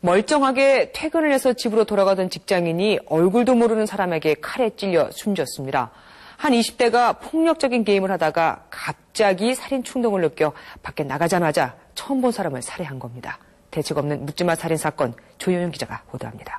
멀쩡하게 퇴근을 해서 집으로 돌아가던 직장인이 얼굴도 모르는 사람에게 칼에 찔려 숨졌습니다. 한 20대가 폭력적인 게임을 하다가 갑자기 살인 충동을 느껴 밖에 나가자마자 처음 본 사람을 살해한 겁니다. 대책 없는 묻지마 살인 사건, 조현영 기자가 보도합니다.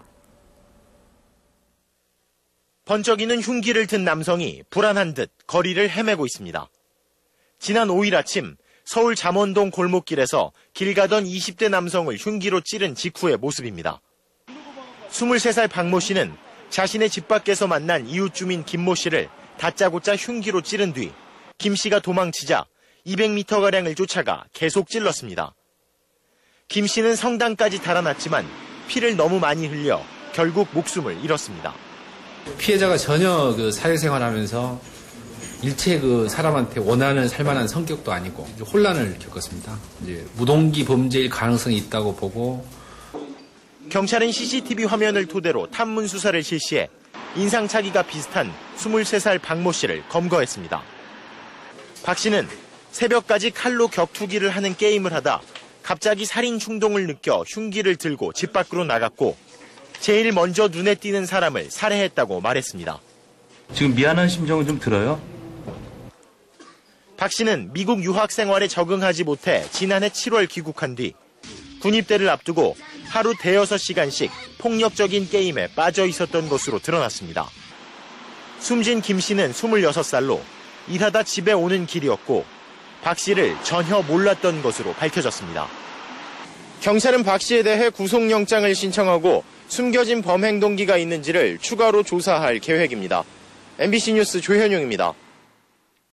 번쩍이는 흉기를 든 남성이 불안한 듯 거리를 헤매고 있습니다. 지난 5일 아침 서울 잠원동 골목길에서 길 가던 20대 남성을 흉기로 찌른 직후의 모습입니다. 23살 박모 씨는 자신의 집 밖에서 만난 이웃 주민 김모 씨를 다짜고짜 흉기로 찌른 뒤 김 씨가 도망치자 200m가량을 쫓아가 계속 찔렀습니다. 김 씨는 성당까지 달아났지만 피를 너무 많이 흘려 결국 목숨을 잃었습니다. 피해자가 전혀 사회생활하면서 일체 사람한테 원하는 살만한 성격도 아니고 혼란을 겪었습니다. 이제 무동기 범죄일 가능성이 있다고 보고. 경찰은 CCTV 화면을 토대로 탐문 수사를 실시해 인상착의가 비슷한 23살 박모 씨를 검거했습니다. 박 씨는 새벽까지 칼로 격투기를 하는 게임을 하다 갑자기 살인 충동을 느껴 흉기를 들고 집 밖으로 나갔고 제일 먼저 눈에 띄는 사람을 살해했다고 말했습니다. 지금 미안한 심정은 좀 들어요? 박 씨는 미국 유학 생활에 적응하지 못해 지난해 7월 귀국한 뒤 군입대를 앞두고 하루 대여섯 시간씩 폭력적인 게임에 빠져 있었던 것으로 드러났습니다. 숨진 김 씨는 26살로 일하다 집에 오는 길이었고 박 씨를 전혀 몰랐던 것으로 밝혀졌습니다. 경찰은 박 씨에 대해 구속영장을 신청하고 숨겨진 범행 동기가 있는지를 추가로 조사할 계획입니다. MBC 뉴스 조현용입니다.